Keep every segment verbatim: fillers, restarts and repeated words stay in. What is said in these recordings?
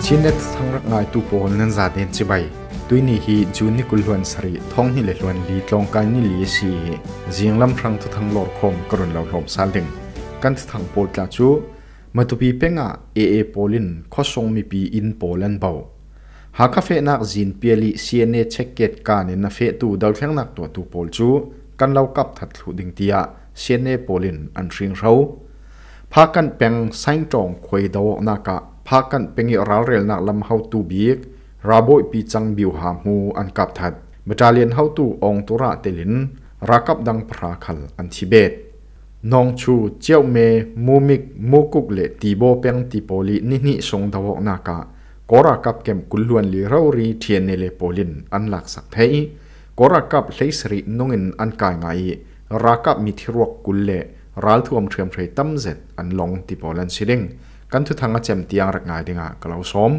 chinet thang rak ngai tu pol nan za den chibai tuini hi juni kulhuan sari thong hi le hluan li tlong kai ni li si jinglam thrang Thuthang lor khom karun lo hlom salding kan Thuthang pol tla chu matupi penga aa polin khosong mi pi in polan bau ha ka fe nak jin piali C N A checket kan in na fe tu dal thleng nak to tu pol chu kan lau kap that thlu ding tia C N A polin an ring ro pha kan peng saing tong khoi do na ka pha kan pengi ral rel nak lam how to bik raboi pi chang biu ha mu an kap that battalion how to ong tura telin rakap dang phra khal an thibet nong chu chiao me mumik mukuk le tibo peng ti poli ni ni song dawo na ka kora kap kem kulluan li rauri T N L A polin an laksak thei kora kap leisri nungin an kai ngai rakap mi thirok kulle ral thuam thiam threi tam zet an long ti polan siring kan Thuthang a chem tiang rak ngai dinga kalau som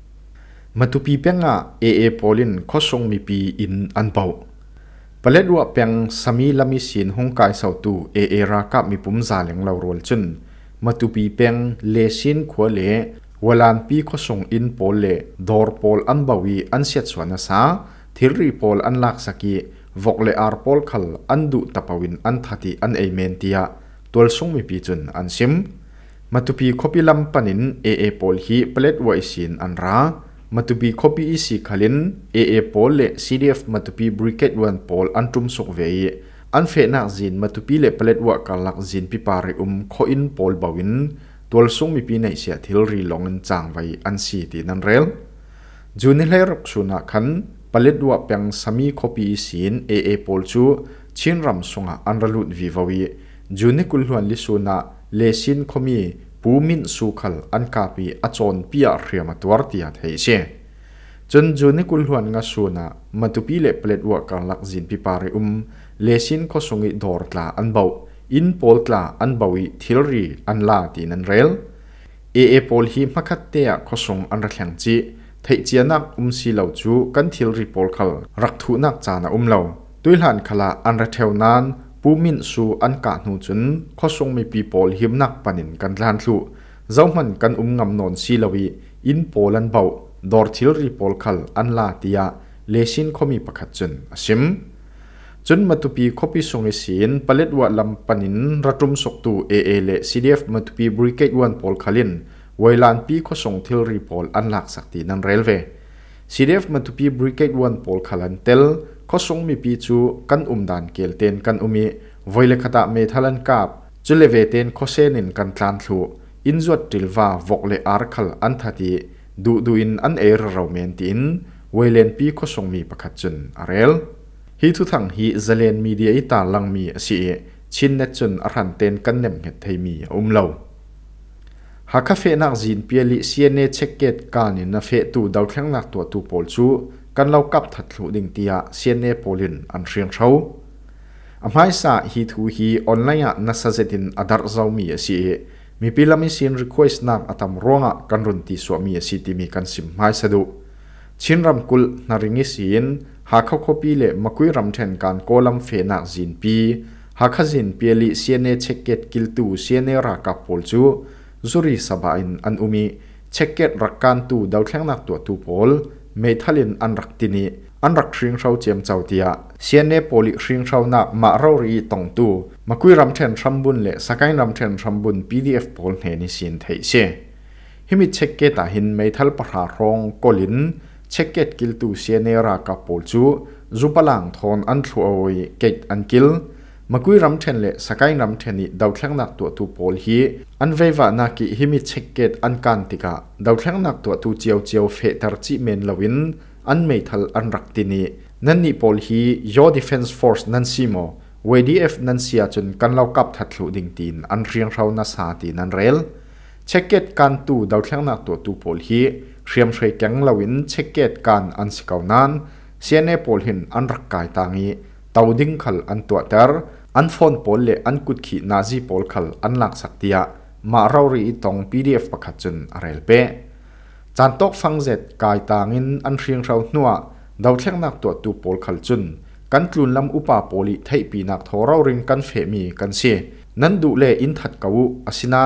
matupi penga aa polin khosong mi pi in an pau paledwa peng sami lami sin hongkai sautu aa raka mi pum zaleng lo rol chun matupi peng lesin khole walan pi khosong in pol le dor pol an bawi an set swana sa thirri pol an lak saki vokle ar pol khal an du tapawin an thati an amen tia tol song mi pi chun an sim matupi khopilam panin aa pol hi paledwa isin an ra matupi khopi isi khalin aa pol le C D F matupi brigade one pol antum sok vei an fe na zin matupi le paletwa kalak zin pi pare um kho in pol bawin tol sung mi pi nei sia thilri longan chang vai an si ti nan rel juni ler suna khan paletwa peng sami khopi isin aa pol chu chinram sunga anralut vivawi juni kulhuan li suna lesin khomi pumin sukhal an kapi achon pia riama tuartia theise chun juni kulhuan nga suna matupi le paletwa kalak zin pi pare um lesin khosungi dortla an bau in poltla an bawi thilri an la tin an rel aa pol hi makhatea khosong an rathlang chi thei chianak um si lo chu kan thilri pol khal rakthu nak chana um lo tuilhan khala an ratheu nan pumin su an ka hnu chun khosong mi pi pol himnak panin kan tlan thlu zawman kan um ngam non si lowi in polan bau dor thilri pol khal an la tia lesin khomi pakhat chun asim chun matupi khopi songi sin paletwa lam panin ratum soktu aa le C D F matupi brigade one pol khalin wailan pi khosong thilri pol an lak sakti nan railway C D F matupi brigade one pol khalan tel khosong mi pi chu kan umdan kelten kan umi voile khata me thalan kap chuleve ten khosenin kan tlan thlu injot tilwa vokle ar khal an thati du duin an er romen tin wailen pi khosong mi pakhat chun arel hi Thuthang hi zalen media ita langmi asi chinnet chun aran ten kan nem het theimi umlo ha ka fe nak jin piali C N A checket kan in na fe tu daw thleng nak to tu pol chu kan lo kap that thlu ding tia C N A polin an riang tho amhai sa hi thu hi online na sazetin adar zawmi asi mi pilami sin request nak atam ronga kan run ti swami asi ti mi kan sim mai sadu chinram kul na ringi sin ha kha khopi le makui ram then kan kolam fe nak jin pi ha kha jin piali C N A checket kiltu C N A ra ka pol chu zuri sabain an umi checket rakan tu daw thleng nak to tu pol methalin an raktini an rak hring rau chem chautia C N A poli hring rau na ma rauri tong tu makui ram then rambun le sakai ram then rambun P D F pol he ni sin thei se himi checket a hin methal parha rong kolin checket kiltu C N A ra ka pol chu zupalang thon an thluoi ket an kil makui ram then le sakai ram then ni daw thleng nak to tu pol hi an veiwa na ki himi checket an kan tika daw thleng nak to tu chiao chiao fe tar chi men lawin an meithal an raktini nan ni pol hi your defense force nan simo W D F nan sia chun kan lau kap that thlu ding tin an riang rau na sa ti nan rel checket kan tu daw thleng nak to tu pol hi riam threi kyang lawin checket kan an sikau nan C N A pol hin an rak kai tangi tawding khal an to tar an phone pol le an kut khi nazi pol khal an lak saktia ma rauri tong P D F pakhat chun arel pe chantok fangzet kai tangin an riang rau hnuwa daw thleng nak to tu pol khal chun kan tlun lam upa poli thei pi nak thorau ring kan fe mi kan se nan du le in that kau asinan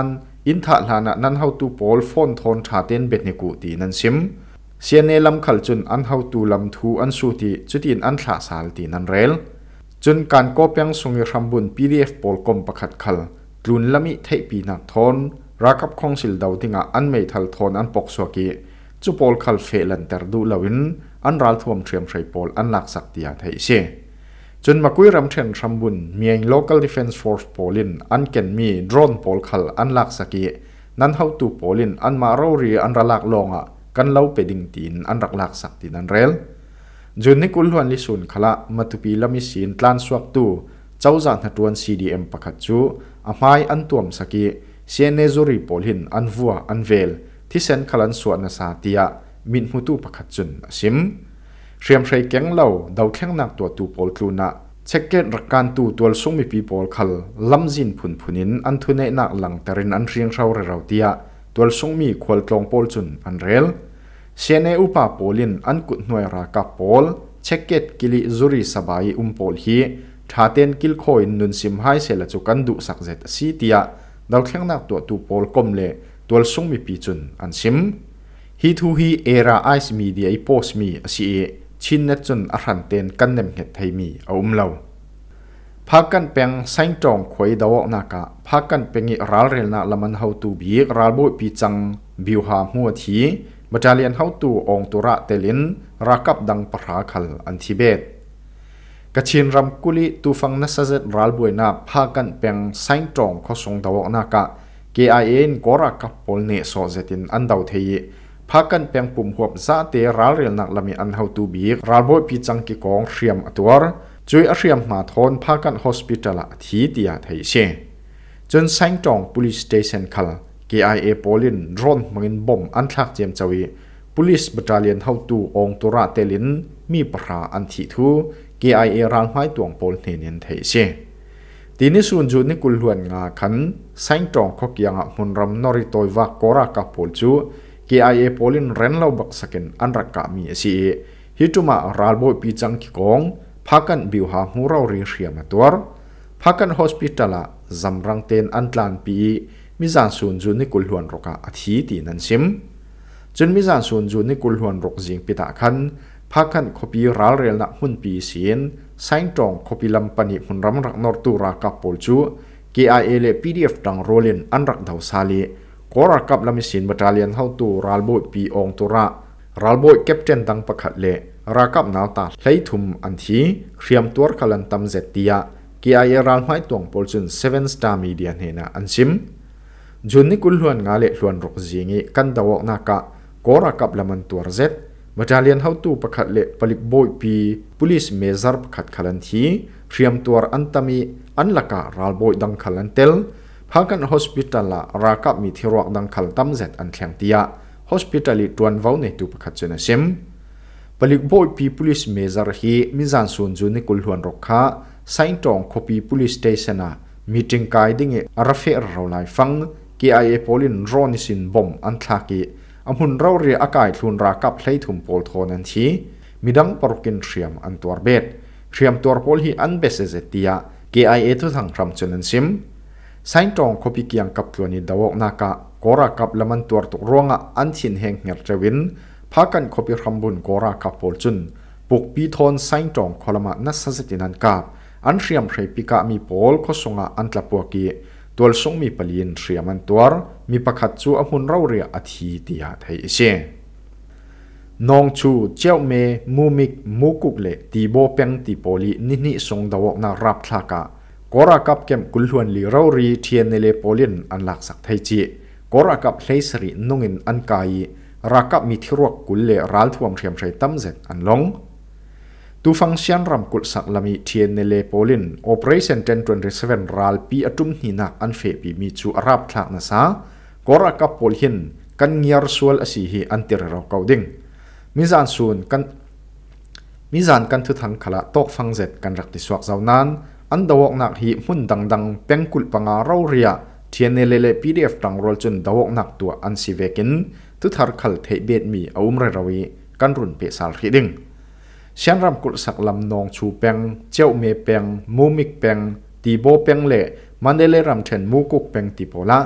อินทะลานะนั้นเฮาตูปอลฟอนทอนชาเตนเบ็ดนิกูตีนันซิมเซียนเนลำขัลจุนอันเฮาตูลำทูอันสูตีจุดอินอันทลาสาลตีนันเรลจุนการก็เปียงสงยรำบุญ พี ดี เอฟ ปอลกอมประคัดขัลกลุนละมิเทปีนักทอนรักับคงสิลดาวติงะอันไม่ทัลทอนอันปกสวกีจูปอลขัลเฟลันเตอร์ดูลาวินอันรัลทวมเทียมไทรปอลอันหลักสักตียไทยเชจนมาคุยรำเทรนรำบุญมีเอง local defense force ปอลินอันเก่นมีโดรนปอลขัลอันหลักสักีนั้นเฮาตูปอลินอันมาเราเรียอันรักลองอ่ะกันเล่าไปดิ่งตีนอันรักหลักสักตีนันเรลจุนนิกุลหวนลิสุนขละมาตุปีละมิสินตลานสวกตูเจ้าจานหัดวน ซี ดี เอ็ม ประคัดจูอาไมอันตัวมสักีเซียนเนจูรีปอลินอันวัวอันเวลที่เซนขลันสวนนาซาติยามินมุตุประคัดจุนซิมเรียมใช้แกงเหล่าดาวแข้งนักตัวตูปอลคลูนะเช็คเกตรักการตูตัวส่งมีปีปอลคัลลำจินพุนพุนินอันทุนในนักหลังแต่รินอันเรียงเราเราเตียตัวส่งมีควอลกลองปอลจุนอันเรลเซียนเนอุปาปอลินอันกุดหน่วยรักกับปอลเช็คเกตกิลิจูรีสบายอุมปอลฮีชาเตนกิลโคอินนุนซิมไฮเซลจุกันดุสักเซตซีเตียดาวแข้งนักตัวตูปอลกลมเลตัวส่งมีปีจุนอันซิมฮีทูฮีเอราไอส์มีเดียโพสมีอสีชินเนจุนอารันเตนกันเนมเฮตไทมีเอาอุ้มเราพากันเป็นไซน์จงควยดาวนักะพากันเป็นรัลเรลนักละมันเฮาตูบีรัลบุปีจังบิวหามัวทีบัจจาเลียนเฮาตูองตุระเตลินรักกับดังปราคัลอันทิเบตกะชินรำกุลิตูฟังนัสเซตรัลบุยนาพากันเป็นไซน์จงข้อสงดาวนักะ เค ไอ เอ็น กอรักกับปอลเนโซเซตินอันดาวเทียพากันเป็นปุ่มหัวซาเตรัลเรลนักละมีอันเฮาตูบีรัลบุปีจังกิกองเรียมอตัวจุยอาเรียมมาทอนพากันฮอสพิทอลทีเดียไทยเชจนไซน์จงพุลิสสเตชันคัล เค ไอ เอ ปอลินโดรนมังบอมอันทักเจียมจวีพุลิสบัตตาเลียนเฮาตูองตุระเตลินมีปราอันทิทู เค ไอ เอ รัลไม้ตวงปอลเนียนไทยเชทีนี้ส่วนจุดนี้กุลหวนงาขันไซน์จงขกยังมุนรำนอริโตยวักกอรักกับปอลจู เค ไอ เอ ปอลินเรนเล่าบักสกินอันรักกามีสีฮิตุมารัลโบปีจังกิกองพากันบิวหามูเราเรียงเรียมตัวพากันฮอสพิทอลจำรังเตนอันตลานปีมิจานส่วนจุนนิกุลหวนรกาอาทิตีนันซิมจนมิจานส่วนจุนนิกุลหวนรกจิงปิตาคันพากันคบีรัลเรลนักมุนปีเสียนไซน์จงคบีลำปนิมุนรำรักนอร์ตูรากับปอลจู เค ไอ เอ เล พี ดี เอฟ ดังโรลินอันรักดาวซาลีกอรักกับลำสินบัตตาเลียนเฮาตูรัลโบปีองตุระรัลโบแคปเทนดังประคัดเลรักกับนาวตาไหลทุมอันทีเรียมตัวขลันตำเจติยา เค ไอ เอ รัลไม้ตวงปอลจุนเซเว่นสตาร์มีเดียนเฮนะอันซิมจุนนิกุลหวนงาเลหวนรกจิงีกันดาวนักะกอรักกับลำมันตัวเจ็ดบัตรเลียนเฮาตูประคัดเลผลิตโบยปีพุลิสเมซาร์ประคัดขลันทีเรียมตัวอันตามีอันลักะรัลโบยดังขลันเตลพากันฮอสพิทอลละรักกับมีที่รักดังขลันตำเจ็ดอันแข็งตียาฮอสพิทอลิตวนวาวในตูประคัดจุนซิมผลิตโบยปีพุลิสเมซาร์ฮีมิจานส่วนจุนนิกุลหวนรกค้าไซน์จงคบีพุลิสสเตชันมีจิงกายดิ่งอาราเฟอร์เราไลฟัง เค ไอ เอ ปอลินโรนิสินบอมอันทากีอมุนเราเรียอากาศทุนรักกับไหลถุมปอลโทนันทีมีดังปรกินเรียมอันตัวเบ็ดเรียมตัวปอลฮีอันเบสเซติยา เค ไอ เอ ทุทังรำจุนันซิมไซน์จงคบีเกียงกับตัวนี้ดาวนักะกอรักกับละมันตัวตุกร่วงอันชินแห่งเงียจวินพากันคบีรำบุญกอรักกับปอลจุนปุกปีทอนไซน์จงคอลมานัสสตินันกับอันเรียมใช้ปิกามีปอลข้อสงะอันตะปวกีตัวส่งมีปลีนเรียมันตัวมีประคัดจูอมุนเราเรียอาทิตยาไทยเชนองชูเจ้าเมมูมิกมูกุกเลตีโบเปงตีโปลีนินิสงดาวนารับทากะกอรักับเก็มกุลหวนลีเรารีเทียนเนเลโปลินอันหลักสักไทยจีกอรักับเลสรีนงอินอันกายรักับมีที่รวกกุลเลรัลทวมเทียมใช้ตั้มเซตอันลงตูฟังเสียนรำกุลสักลามีเทียนเนเลโปลิน Operation เจ็ดร้อยยี่สิบเจ็ดรัลปีอตุมหินักอันเฟปีมีจูอารับทากนะซากอรักับโปลหินกันเงียร์ส่วนอสีฮีอันเตอร์เราเกาดิ่งมิจานส่วนกันมิจานกันทุทังขละตกฟังเจ็ดกันรักติสวกเจ้านั้นอันดาวนักฮีมุนดังดังเป็นกุลปังอาเราเรียเทียนเนเลพีดีเอฟดังโรลจนดาวนักตัวอันสิเวกินทุทาร์ขัลเทเบดมีอาอุมเรราวีกันรุนเปสาลฮีดิ่งเช่นรำกุลสักลำนองชูเปงเจ้าเมเปงมูมิกเปงตีโบเปงเล่มันเดเลรำเชนมูกุกเปงตีโปละ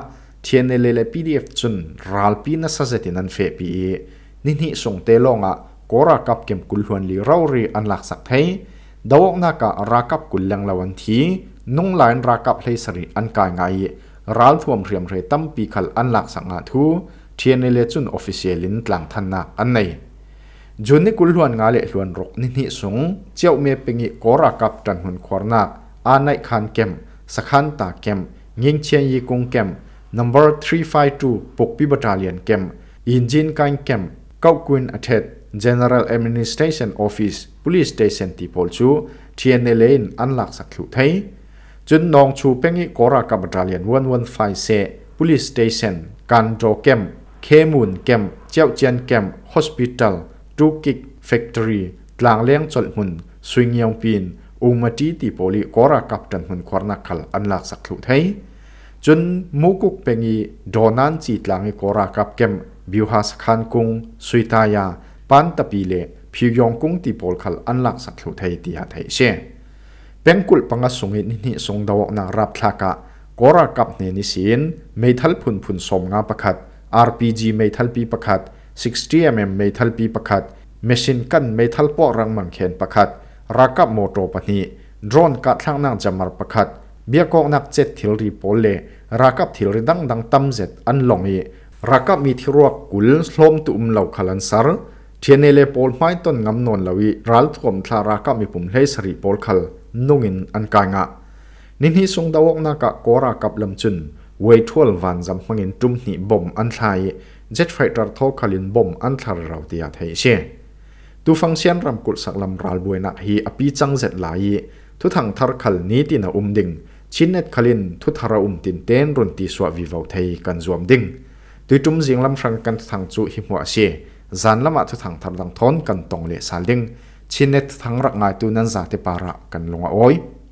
T N L A และ P D F จุนรัลปีนัสเซตินันเฟปีนิหิส่งเตลงอ่ะกอรากับเก็มกุลหวนลีเรารีอันหลักสักไทยดาวนักรักับกุลลังละวันทีนุ่งลายรักับเลยสริอันกายไงรัลทวมเรียมเรตั้มปีขัลอันหลักสังอาทูT N L A จุนออฟฟิเชียลินตลังทันนักอันไหนจุนนี่กุลหวนงาเลหวนรกนิหิส่งเจ้าเมเปงิกอรากับจันหุนควรนักอันไหนขันเก็มสักขันตาเก็มยิงเชียนยีกงเก็ม number three five two ปกปีบัตรเลียนเก็มอินจินกันเก็มเก้ากุนอาทิตย์ General Administration Office Police Station ที่พอลชู T N L A อันหลักสักหลุดไทยจุนนองชูเป็งอีกอรากับบัตรเลียนone one fiveเซ Police Station กันโจเก็มเคมูนเก็มเจ้าเจียนเก็ม Hospital จูกิก Factory กลางเลี้ยงจดหุ่นสวิงยองปีนอุมาจีที่พอลีกอรากับจันหุ่นควรนักขัลอันหลักสักหลุดไทยจนมุกุกเป็งอีโดนันจีตลังอีกอรากับเก็มบิวฮาสขันกุงสุยตายาปันตะปีเลพิวยองกุงที่พอลขัลอันหลักสักหลุดไทยที่หาไทยเช่เป็นกุลปังสุงินิหิสงดาวนารับทากะกอรากับเนนิสินไม่ทัลพุนพุนสมงาประคัด R P G ไม่ทัลปีประคัดsixty millimeter ไม่ทัลปีประคัดเมชินกันไม่ทัลปอรังมังเขนประคัดรักับโมโตปนีโดรนกัดทางนางจามารประคัดเบียกองนักเจ็ดทิลรีโปเลรักับทิลรีดังดังตั้มเจ็ดอันลงเอรักับมีทิรวกกุลสโลมตุมเหล่าขลันสารเทียนเนเลโปลไม้ต้นงำนนลวิรัลทวมทารักับมีปุ่มเลสรีโปลขลนุงินอันกายงะนิหิสงดาวกนักกอรากับลำจุนเวทัวลวันจำมังอินจุมหิบอมอันไทยเจ็ดไฟตร์ทอลขลินบอมอันทาราเตียไทยเช่ตูฟังเชียนรำกุลสักลำรัลบวยนักฮีอภิจังเจ็ดหลายทุทังทาร์ขลนี้ตินาอุมดิงชินเน็ตขลินทุทาราอุมตินเต้นรุนตีสวาวิวาไทยกันจวมดิงตุยจุมจิงลำฟังกันทางจูหิมัวเช่จานละมาทุทังทาร์ดังทอนกันตองเลสาลิงชินเน็ตทางรักงายตูนันซาเตปาระกันลงอ้อย